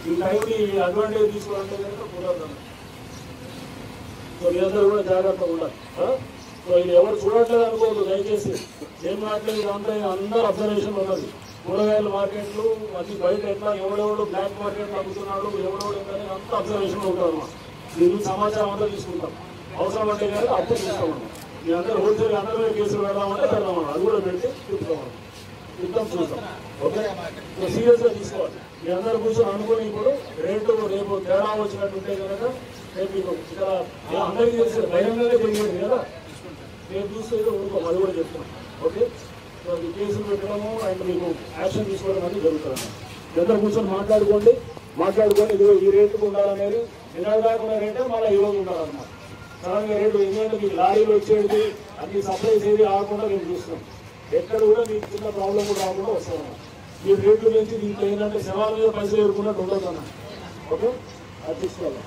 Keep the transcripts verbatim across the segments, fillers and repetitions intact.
ఈ టైంని అడ్వాంటేజ్ తీసుకోవాలంటే కనుక కుదరదు. సో మీరందరూ కూడా జాగ్రత్తగా ఉండాలి. సో ఇది ఎవరు చూడట్లేదు అనుకోవద్దు దయచేసి. ఏం మాట్లేదు ఇదంతా అందరూ అబ్జర్వేషన్ ఉన్నది. కూరగాయల మార్కెట్లు అది బయట ఎట్లా ఎవడెవడు బ్లాక్ మార్కెట్లు అమ్ముతున్నాడు ఎవడెవడు ఏంటనే అంతా అబ్జర్వేషన్ ఉంటారు అన్నమాట. దీని సమాచారం అంతా తీసుకుంటాం. అవసరం అంటే కనుక అప్పుడు తీసుకోమన్నాం. మీ అందరూ హోల్సేల్ అందరూ కేసులు పెడదామంటే పెడదామన్నాం. అది కూడా పెడితే చూసుకోమన్నాం. చూద్దాం చూద్దాం. ఓకే, సో సీరియస్గా తీసుకోవాలి. మీ అందరూ కూర్చొని అనుకుని ఇప్పుడు రేటు రేపు తేడా వచ్చినట్టుంటే కనుక రేపు మీకు ఇక్కడ అందరికీ తెలిసి బహిరంగంగా తెలియదు కదా, రేపు చూస్తే ఊరుకోం. అది కూడా చెప్తున్నాం. ఓకే, సో ఈ కేసులు పెట్టడము అండ్ మీకు యాక్షన్ తీసుకోవడం అనేది జరుగుతుంది. అందరూ కూర్చొని మాట్లాడుకోండి. మాట్లాడుకొని ఇది ఈ రేటుకు ఉండాలనేది నిన్న దాకా రేటే మళ్ళీ ఈ రోజు ఉండాలన్నమాట. సడన్గా రేటు ఎందుకంటే మీకు లారీలు వచ్చేది అన్ని సప్లైస్ ఏది ఆగకుండా మేము చూస్తున్నాం. ఎక్కడ కూడా మీకు చిన్న ప్రాబ్లం కూడా రాకుండా వస్తామన్నమాట. ఈ రేట్లు పెంచి దీంట్లో ఏంటంటే శవాల మీద పైసలు ఎదుర్కొన్నట్టు ఉండదు అన్న. ఓకే, అది తీసుకోవాలి.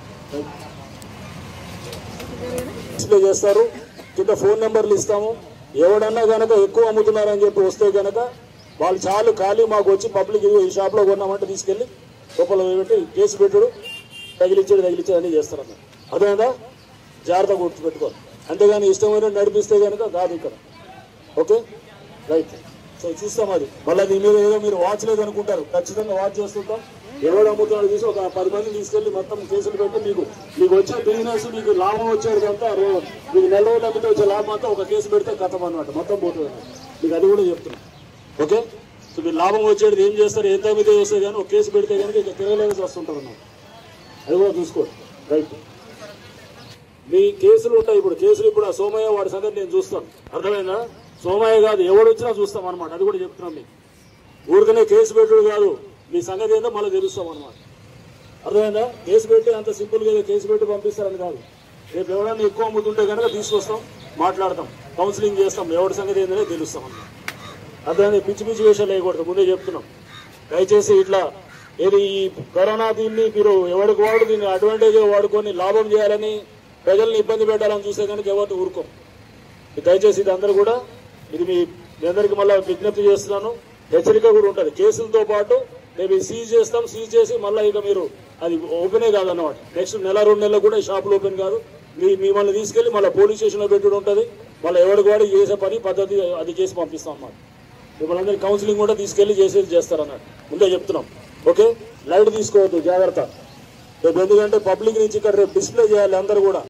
డిస్ప్లే చేస్తారు, కింద ఫోన్ నెంబర్లు ఇస్తాము. ఎవడన్నా కనుక ఎక్కువ అమ్ముతున్నారని చెప్పి వస్తే కనుక వాళ్ళు చాలు ఖాళీ మాకు వచ్చి పబ్లిక్ ఈ షాప్లో కొన్నామంటే తీసుకెళ్ళి లోపల పెట్టి కేసు పెట్టుడు తగిలిచ్చాడు తగిలిచ్చాడు అన్నీ చేస్తారన్న. అర్థమైందా? జాగ్రత్తగా గుర్తుపెట్టుకోవాలి. అంతేగాని ఇష్టమైన నడిపిస్తే కనుక కాదు ఇక్కడ. Okay, right. సో చూస్తాం. అది మళ్ళీ దీని మీద ఏదో మీరు వాచ్ లేదు అనుకుంటారు, ఖచ్చితంగా వాచ్ చేస్తుంటాం. ఎవడు అమ్ముతున్నాడు తీసి ఒక పది మంది తీసుకెళ్ళి మొత్తం కేసులు పెట్టి మీకు మీకు వచ్చే బిజినెస్ మీకు లాభం వచ్చేది అంతా మీకు నెల రోజులు అమ్మితే వచ్చే లాభం అంతా ఒక కేసు పెడితే కథం అన్నమాట, మొత్తం పోతుంది అన్నమాట. మీకు అది కూడా చెప్తున్నాం. ఓకే, సో మీరు లాభం వచ్చేది ఏం చేస్తారు, ఎంత అమ్మితే వస్తే కానీ ఒక కేసు పెడితే కనుక ఇక తిరగలేసి వస్తుంటారు అన్నమాట. అది కూడా చూసుకోండి. రైట్, మీ కేసులు ఉంటాయి. ఇప్పుడు కేసులు ఇప్పుడు ఆ సోమయ్య వాడి సంగతి నేను చూస్తాను. అర్థమైందా? సోమయ్య కాదు ఎవడు వచ్చినా చూస్తాం అనమాట. అది కూడా చెప్తున్నాం. మీకు ఊరికనే కేసు పెట్టుడు కాదు, మీ సంగతి ఏందో మళ్ళీ తెలుస్తాం అనమాట. అర్థమైందా? కేసు పెట్టి అంత సింపుల్గా కేసు పెట్టి పంపిస్తారని కాదు. రేపు ఎవరైనా ఎక్కువ అమ్ముతుంటే కనుక తీసుకొస్తాం, మాట్లాడతాం, కౌన్సిలింగ్ చేస్తాం, ఎవరి సంగతి ఏంటనే తెలుస్తాం అన్నమాట. అర్థమైంది? పిచ్చి పిచ్చి విషయాలు వేయకూడదు, ముందే చెప్తున్నాం. దయచేసి ఇట్లా ఏది ఈ కరోనా దీన్ని మీరు ఎవరికి వాడు దీన్ని అడ్వాంటేజ్గా వాడుకొని లాభం చేయాలని ప్రజల్ని ఇబ్బంది పెట్టాలని చూస్తే కనుక ఎవరిని ఊరుకోం. దయచేసి ఇది అందరూ కూడా ఇది మీ మీ అందరికీ మళ్ళీ విజ్ఞప్తి చేస్తున్నాను. హెచ్చరిక కూడా ఉంటుంది. కేసులతో పాటు మేము సీజ్ చేస్తాం. సీజ్ చేసి మళ్ళీ ఇక మీరు అది ఓపెనే కాదన్నమాట. నెక్స్ట్ నెల రెండు నెలలు కూడా షాపులు ఓపెన్ కాదు. మీ మిమ్మల్ని తీసుకెళ్లి మళ్ళీ పోలీస్ స్టేషన్లో పెట్టుడు ఉంటుంది. మళ్ళీ ఎవరికి వాడు చేసే పని పద్ధతి అది చేసి పంపిస్తాం అన్నమాట. మిమ్మల్ని అందరికీ కౌన్సిలింగ్ కూడా తీసుకెళ్లి చేసేది చేస్తారన్నట్టు ముందే చెప్తున్నాం. ఓకే, లైట్ తీసుకోవద్దు, జాగ్రత్త. రేపు ఎందుకంటే పబ్లిక్ నుంచి ఇక్కడ రేపు డిస్ప్లే చేయాలి అందరూ కూడా.